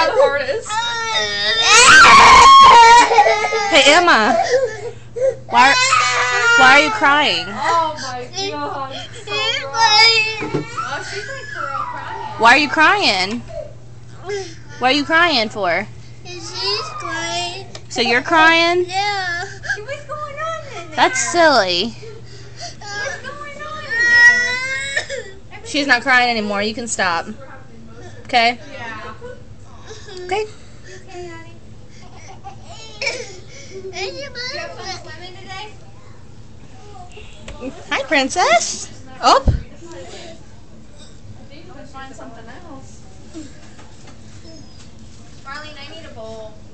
try the hardest. Hey, Emma. Why are you crying? Oh my god. So oh, she's like for real crying. Why are you crying? What are you crying for? She's crying. So you're crying? Yeah. What's going on in there? That's silly. What's going on in there? She's not crying anymore. You can stop. Okay? Yeah. Okay. Okay, honey. And You have fun swimming today? Hi, Princess. Oh. I think we can find something else. Marlene, I need a bowl.